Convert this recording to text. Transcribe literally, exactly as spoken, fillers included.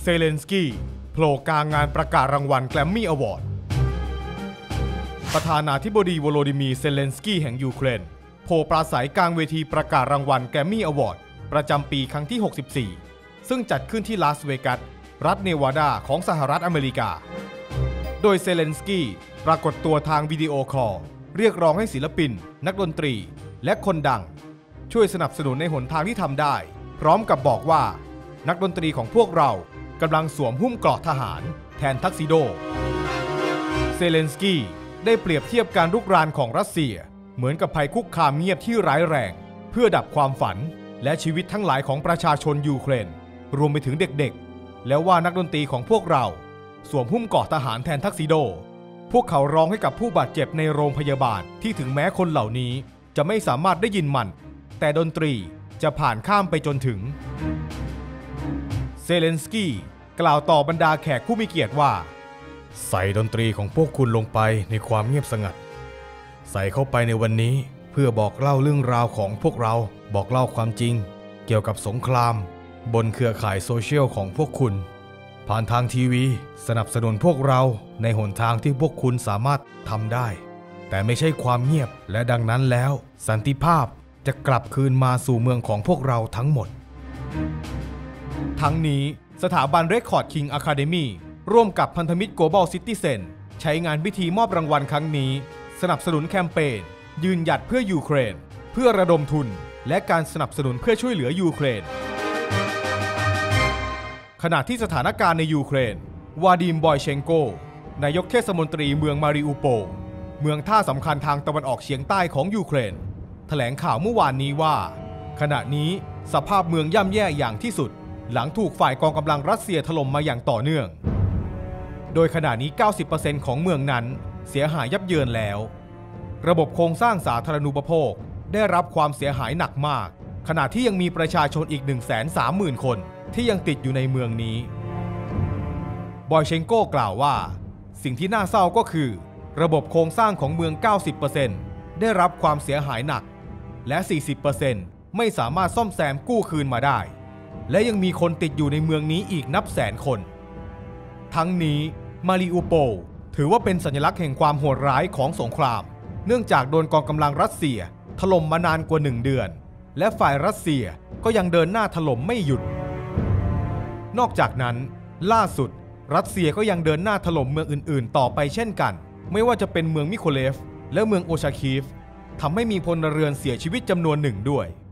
เซเลนสกี้โผล่กลางงานประกาศรางวัลแกรมมี่อวอร์ดประธานาธิบดีโวโลดิมีร์ เซเลนสกี้แห่งยูเครนโผล่ปราศัยกลางเวทีประกาศรางวัลแกรมมี่อวอร์ดประจำปีครั้งที่หกสิบสี่ซึ่งจัดขึ้นที่ลาสเวกัสรัฐเนวาดาของสหรัฐอเมริกาโดยเซเลนสกี้ปรากฏตัวทางวิดีโอคอลเรียกร้องให้ศิลปินนักดนตรีและคนดังช่วยสนับสนุนในหนทางที่ทำได้พร้อมกับบอกว่านักดนตรีของพวกเรากำลังสวมหุ้มเกราะทหารแทนทักซิโดเซเลนสกี้ได้เปรียบเทียบการรุกรานของรัสเซียเหมือนกับภัยคุกคามเงียบที่ร้ายแรงเพื่อดับความฝันและชีวิตทั้งหลายของประชาชนยูเครนรวมไปถึงเด็กๆแล้วว่านักดนตรีของพวกเราสวมหุ้มเกราะทหารแทนทักซิโดพวกเขาร้องให้กับผู้บาดเจ็บในโรงพยาบาลที่ถึงแม้คนเหล่านี้จะไม่สามารถได้ยินมันแต่ดนตรีจะผ่านข้ามไปจนถึงเซเลนสกี้กล่าวต่อบรรดาแขกผู้มีเกียรติว่าใส่ดนตรีของพวกคุณลงไปในความเงียบสงัดใส่เข้าไปในวันนี้เพื่อบอกเล่าเรื่องราวของพวกเราบอกเล่าความจริงเกี่ยวกับสงครามบนเครือข่ายโซเชียลของพวกคุณผ่านทางทีวีสนับสนุนพวกเราในหนทางที่พวกคุณสามารถทำได้แต่ไม่ใช่ความเงียบและดังนั้นแล้วสันติภาพจะกลับคืนมาสู่เมืองของพวกเราทั้งหมดทั้งนี้สถาบัน Record King Academy ร่วมกับพันธมิตร Global Citizen ใช้งานพิธีมอบรางวัลครั้งนี้สนับสนุนแคมเปญยืนหยัดเพื่อยูเครนเพื่อระดมทุนและการสนับสนุนเพื่อช่วยเหลือยูเครนขณะที่สถานการณ์ในยูเครนวาดิม บอยเชงโกนายกเทศมนตรีเมืองมาริอูโปลเมืองท่าสำคัญทางตะวันออกเฉียงใต้ของยูเครนแถลงข่าวเมื่อวานนี้ว่าขณะนี้สภาพเมืองย่ำแย่อย่างที่สุดหลังถูกฝ่ายกองกำลังรัสเซียถล่มมาอย่างต่อเนื่องโดยขณะนี้ เก้าสิบเปอร์เซ็นต์ ของเมืองนั้นเสียหายยับเยินแล้วระบบโครงสร้างสาธารณูปโภคได้รับความเสียหายหนักมากขณะที่ยังมีประชาชนอีก หนึ่งแสนสามหมื่น คนที่ยังติดอยู่ในเมืองนี้บอยเชงโกกล่าวว่าสิ่งที่น่าเศร้าก็คือระบบโครงสร้างของเมือง เก้าสิบเปอร์เซ็นต์ ได้รับความเสียหายหนักและ สี่สิบเปอร์เซ็นต์ ไม่สามารถซ่อมแซมกู้คืนมาได้และยังมีคนติดอยู่ในเมืองนี้อีกนับแสนคนทั้งนี้มาริอูโปลถือว่าเป็นสัญลักษณ์แห่งความโหดร้ายของสงครามเนื่องจากโดนกองกำลังรัสเซียถล่มมานานกว่าหนึ่งเดือนและฝ่ายรัสเซียก็ยังเดินหน้าถล่มไม่หยุดนอกจากนั้นล่าสุดรัสเซียก็ยังเดินหน้าถล่มเมืองอื่นๆต่อไปเช่นกันไม่ว่าจะเป็นเมืองมิโคเลฟและเมืองโอชาคีฟทำให้มีพลเรือนเสียชีวิตจำนวนหนึ่งด้วย